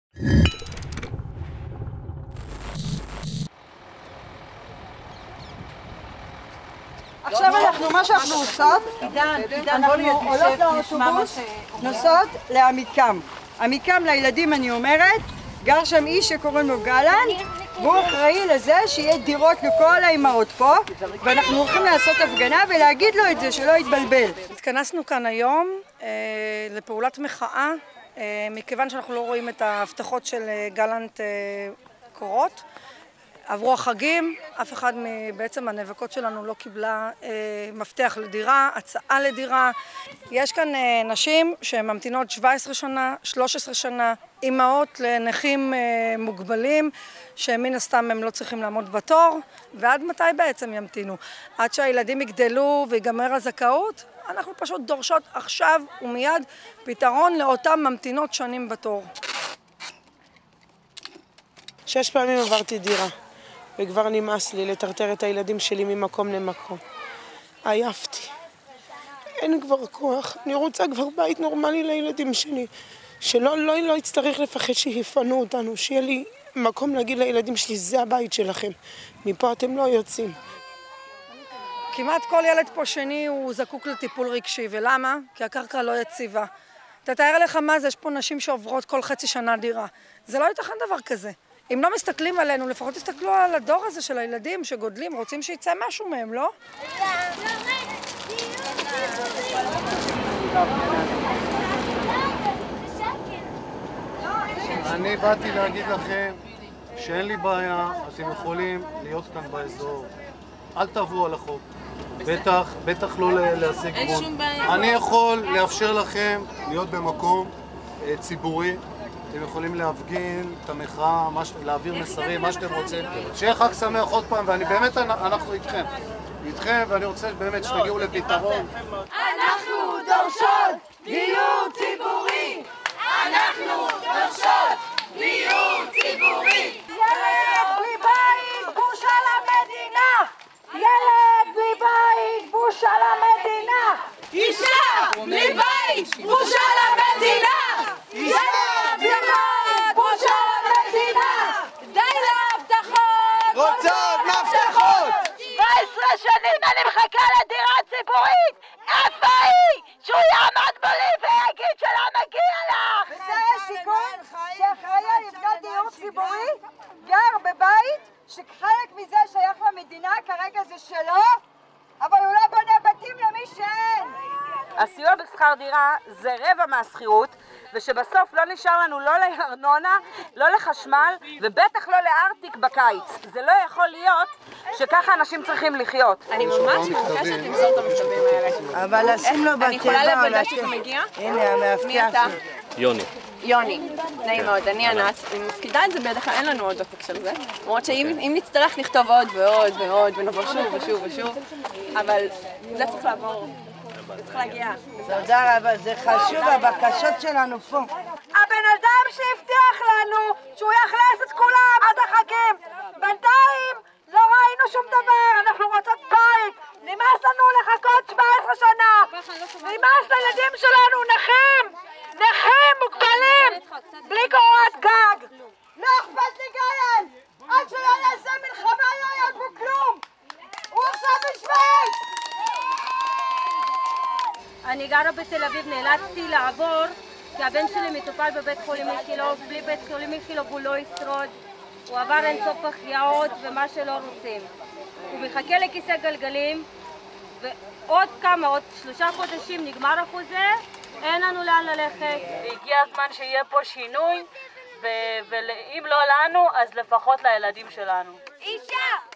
עכשיו מה שאנחנו עושות, אנחנו עולות לאוטובוס, נוסעות לעמיקם. עמיקם לילדים אני אומרת, גר שם איש שקוראים לו גלנט, והוא אחראי לזה שיהיה דירות לכל האימהות פה, ואנחנו הולכים לעשות הפגנה ולהגיד לו את זה, שלא יתבלבל. התכנסנו כאן היום לפעולת מחאה, מכיוון שאנחנו לא רואים את ההבטחות של גלנט קורות. עברו החגים, אף אחד מבעצם הנאבקות שלנו לא קיבלה מפתח לדירה, הצעה לדירה. יש כאן נשים שממתינות 17 שנה, 13 שנה, אימהות לנכים מוגבלים, שמן הסתם הם לא צריכים לעמוד בתור, ועד מתי בעצם ימתינו? עד שהילדים יגדלו ויגמר הזכאות? אנחנו פשוט דורשות עכשיו ומיד פתרון לאותם ממתינות שנים בתור. 6 פעמים עברתי דירה. וכבר נמאס לי לטרטר את הילדים שלי ממקום למקום. עייפתי. אין כבר כוח. אני רוצה כבר בית נורמלי לילדים שלי. שלא יצטרך לפחד שיפנו אותנו. שיהיה לי מקום להגיד לילדים שלי, זה הבית שלכם. מפה אתם לא יוצאים. כמעט כל ילד פה שני הוא זקוק לטיפול רגשי. ולמה? כי הקרקע לא יציבה. תתאר לך מה זה, יש פה נשים שעוברות כל חצי שנה דירה. זה לא ייתכן דבר כזה. אם לא מסתכלים עלינו, לפחות תסתכלו על הדור הזה של הילדים שגודלים, רוצים שיצא משהו מהם, לא? אני באתי להגיד לכם שאין לי בעיה, אתם יכולים להיות כאן באזור. אל תעברו על החוק. בטח לא להשיג גבול. אני יכול לאפשר לכם להיות במקום ציבורי. אתם יכולים להפגין את המחאה, להעביר מסרים, מה שאתם רוצים. שיהיה חג שמח עוד פעם, ואני באמת, אנחנו איתכם. איתכם, ואני רוצה באמת שתגיעו לפתרון. אנחנו דורשות דיור ציבורי! אנחנו דורשות דיור ציבורי! ילד בלי בית, בושה למדינה! ילד בלי בית, בושה למדינה! אישה בלי בית, בושה למדינה! אישה בלי בית, בושה למדינה! די להבטחות! רוצות מפתחות! 17 שנים אני מחכה לדירה ציבורית! איפה היא? שהוא יעמד מולי ויגיד שלא מגיע לך! וזה השיכון שאחראי על לבנות דיור ציבורי, גר בבית שחלק מזה שייך למדינה, כרגע זה שלו, אבל הוא לא בונה בתים למי שאין. הסיוע בשכר דירה זה רבע מהשכירות, ושבסוף לא נשאר לנו לא לארנונה, לא לחשמל, ובטח לא לארטיק בקיץ. זה לא יכול להיות שככה אנשים צריכים לחיות. אני ממש מבקשת למסור את המכתבים האלה. אבל לשים לו בטבע. אני יכולה לוודא שאתה מגיע? הנה, המאבטח. מי אתה? יוני. יוני, נעים מאוד, אני ענת, אני מפקידה את זה בידיך, אין לנו עוד דופק של זה. למרות שאם נצטרך נכתוב עוד ועוד ועוד ונבוא שוב ושוב ושוב, אבל זה צריך לעבור, זה צריך להגיע. תודה רבה, זה חשוב, הבקשות שלנו פה. הבן אדם שהבטיח לנו שהוא יאכלס את כולם עד החגים, בינתיים לא ראינו שום דבר, אנחנו רוצות בית, נמאס לנו לחכות 17 שנה, נמאס לילדים שלנו נכים! נכים מוגבלים, בלי קורת גג. לא אכפת לי גלנט, עד שלא נעשה מלחמה לא יהיה פה כלום. הוא עכשיו בשוויץ. אני גרה בתל אביב, נאלצתי לעבור כי הבן שלי מטופל בבית חולים איכילוב, בלי בית חולים איכילוב הוא לא ישרוד. הוא עבר אינסוף החייאות ומה שלא רוצים. הוא מחכה לכיסא גלגלים ועוד 3 חודשים נגמר החוזה. אין לנו לאן ללכת, והגיע הזמן שיהיה פה שינוי, ואם לא לנו, אז לפחות לילדים שלנו. אישה